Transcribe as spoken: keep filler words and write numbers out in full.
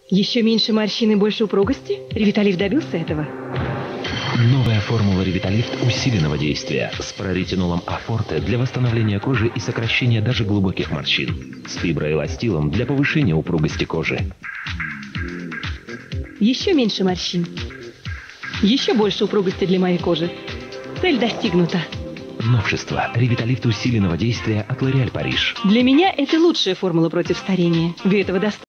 Еще меньше морщин и больше упругости? Ревиталифт добился этого? Новая формула Ревиталифт усиленного действия с проритинолом Афорте для восстановления кожи и сокращения даже глубоких морщин. С фиброэластилом для повышения упругости кожи. Еще меньше морщин. Еще больше упругости для моей кожи. Цель достигнута. Новшество. Ревиталифт усиленного действия от L'Oréal Париж. Для меня это лучшая формула против старения. Вы этого достаточно.